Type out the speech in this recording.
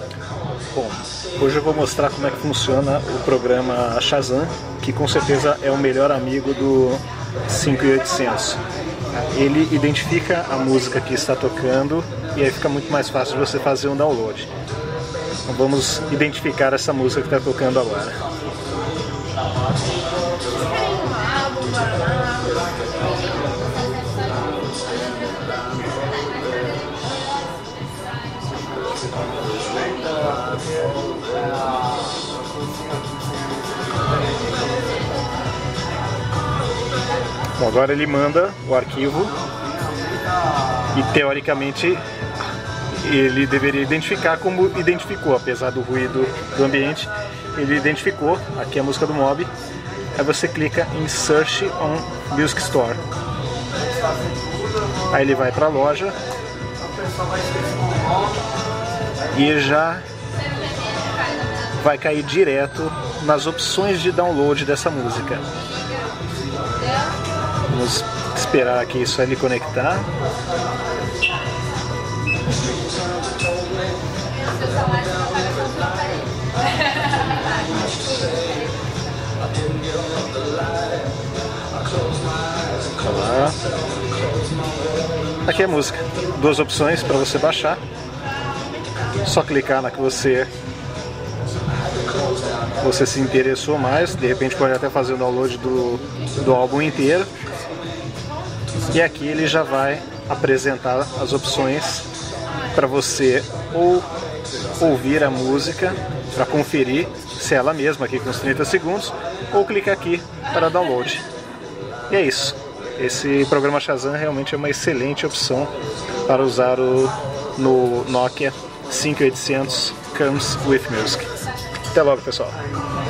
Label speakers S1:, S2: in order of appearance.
S1: Bom, hoje eu vou mostrar como é que funciona o programa Shazam, que com certeza é o melhor amigo do 5800. Ele identifica a música que está tocando e aí fica muito mais fácil de você fazer um download. Então vamos identificar essa música que está tocando agora. Bom, agora ele manda o arquivo e teoricamente ele deveria identificar como identificou, apesar do ruído do ambiente, ele identificou, aqui é a música do Mob, aí você clica em Search on Music Store, aí ele vai para a loja e já vai cair direto nas opções de download dessa música. Vamos esperar aqui isso ele conectar. Olá. Aqui é a música. Duas opções para você baixar. Só clicar na que você se interessou mais. De repente pode até fazer o download do álbum inteiro. E aqui ele já vai apresentar as opções para você ou ouvir a música para conferir se é ela mesma aqui com os 30 segundos, ou clicar aqui para download. E é isso. Esse programa Shazam realmente é uma excelente opção para usar no Nokia 5800 Comes with Music. Até logo, pessoal.